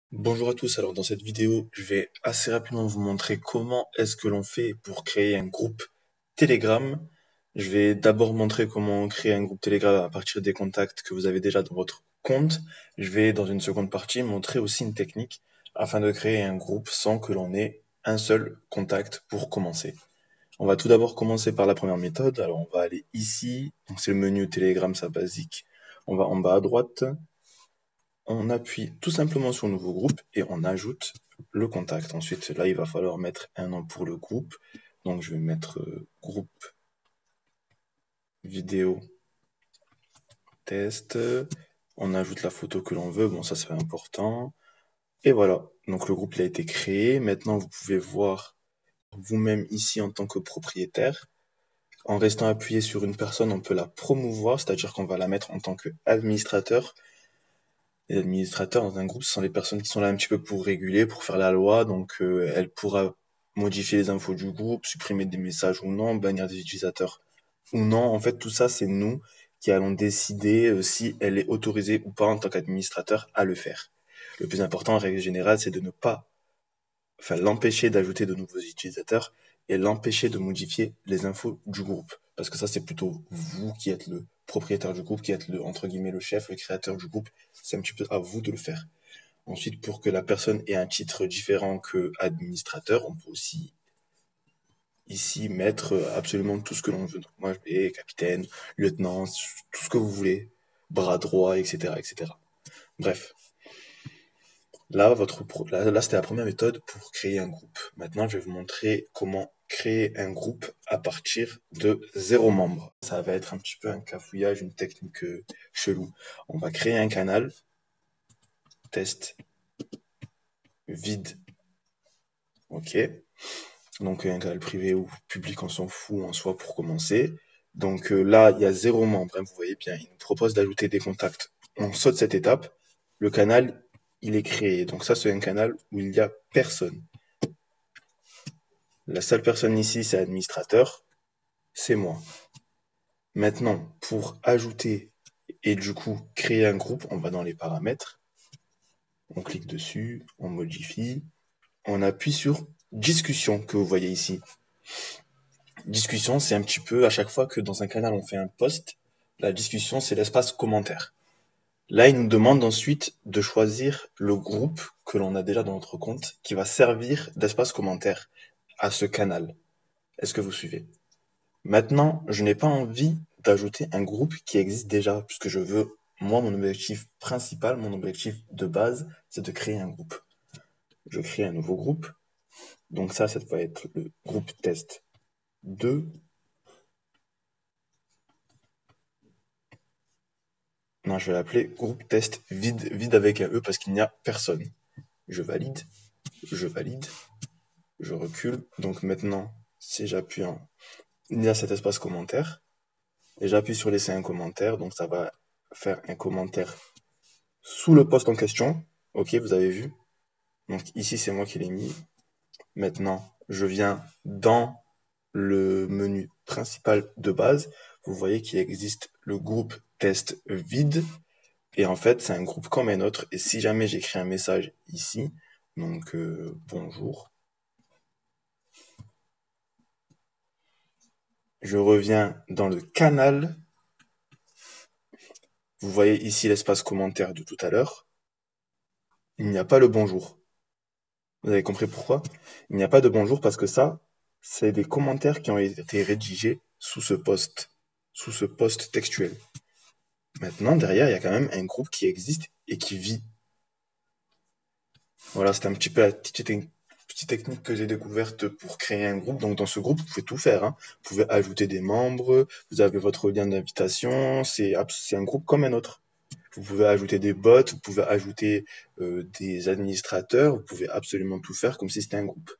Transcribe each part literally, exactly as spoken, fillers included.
Bonjour à tous, alors dans cette vidéo, je vais assez rapidement vous montrer comment est-ce que l'on fait pour créer un groupe Telegram. Je vais d'abord montrer comment créer un groupe Telegram à partir des contacts que vous avez déjà dans votre compte. Je vais dans une seconde partie montrer aussi une technique afin de créer un groupe sans que l'on ait un seul contact pour commencer. On va tout d'abord commencer par la première méthode. Alors on va aller ici, donc c'est le menu Telegram, ça basique. On va en bas à droite. On appuie tout simplement sur nouveau groupe et on ajoute le contact. Ensuite, là, il va falloir mettre un nom pour le groupe. Donc, je vais mettre euh, groupe vidéo test. On ajoute la photo que l'on veut. Bon, ça, c'est important. Et voilà. Donc, le groupe il a été créé. Maintenant, vous pouvez voir vous-même ici en tant que propriétaire. En restant appuyé sur une personne, on peut la promouvoir, c'est-à-dire qu'on va la mettre en tant qu'administrateur. Les administrateurs dans un groupe, ce sont les personnes qui sont là un petit peu pour réguler, pour faire la loi. Donc, euh, elle pourra modifier les infos du groupe, supprimer des messages ou non, bannir des utilisateurs ou non. En fait, tout ça, c'est nous qui allons décider euh, si elle est autorisée ou pas en tant qu'administrateur à le faire. Le plus important, en règle générale, c'est de ne pas, enfin, l'empêcher d'ajouter de nouveaux utilisateurs et l'empêcher de modifier les infos du groupe. Parce que ça, c'est plutôt vous qui êtes le propriétaire du groupe, qui êtes le, entre guillemets, le chef, le créateur du groupe. C'est un petit peu à vous de le faire. Ensuite, pour que la personne ait un titre différent que administrateur, on peut aussi ici mettre absolument tout ce que l'on veut. Donc moi, je vais capitaine, lieutenant, tout ce que vous voulez, bras droit, et cetera, et cetera. Bref. Là, votre pro... là, là c'était la première méthode pour créer un groupe. Maintenant, je vais vous montrer comment créer un groupe à partir de zéro membre. Ça va être un petit peu un cafouillage, une technique euh, chelou. On va créer un canal, test, vide, ok. Donc un canal privé ou public, on s'en fout en soi pour commencer. Donc euh, là, il y a zéro membre, hein, vous voyez bien, il nous propose d'ajouter des contacts. On saute cette étape, le canal, il est créé. Donc ça, c'est un canal où il n'y a personne. La seule personne ici, c'est administrateur, c'est moi. Maintenant, pour ajouter et du coup créer un groupe, on va dans les paramètres, on clique dessus, on modifie, on appuie sur discussion que vous voyez ici. Discussion, c'est un petit peu à chaque fois que dans un canal on fait un post, la discussion c'est l'espace commentaire. Là, il nous demande ensuite de choisir le groupe que l'on a déjà dans notre compte qui va servir d'espace commentaire à ce canal. Est-ce que vous suivez? Maintenant, je n'ai pas envie d'ajouter un groupe qui existe déjà, puisque je veux, moi, mon objectif principal, mon objectif de base, c'est de créer un groupe. Je crée un nouveau groupe. Donc ça, ça va être le groupe test deux. Non, je vais l'appeler groupe test vide, vide avec un E parce qu'il n'y a personne. Je valide, je valide, je recule. Donc maintenant, si j'appuie en... Il y a cet espace commentaire. Et j'appuie sur laisser un commentaire. Donc ça va faire un commentaire sous le post en question. Ok, vous avez vu. Donc ici, c'est moi qui l'ai mis. Maintenant, je viens dans le menu principal de base. Vous voyez qu'il existe le groupe test vide. Et en fait, c'est un groupe comme un autre. Et si jamais j'écris un message ici, donc euh, bonjour, je reviens dans le canal. Vous voyez ici l'espace commentaire de tout à l'heure. Il n'y a pas le bonjour. Vous avez compris pourquoi? Il n'y a pas de bonjour parce que ça, c'est des commentaires qui ont été rédigés sous ce post, sous ce post textuel. Maintenant, derrière, il y a quand même un groupe qui existe et qui vit. Voilà, c'était un petit peu la petite, petite technique que j'ai découverte pour créer un groupe. Donc, dans ce groupe, vous pouvez tout faire, hein. Vous pouvez ajouter des membres, vous avez votre lien d'invitation, c'est un groupe comme un autre. Vous pouvez ajouter des bots, vous pouvez ajouter euh, des administrateurs, vous pouvez absolument tout faire comme si c'était un groupe.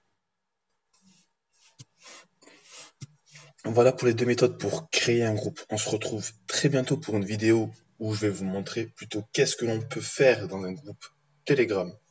Voilà pour les deux méthodes pour créer un groupe. On se retrouve très bientôt pour une vidéo où je vais vous montrer plutôt qu'est-ce que l'on peut faire dans un groupe Telegram.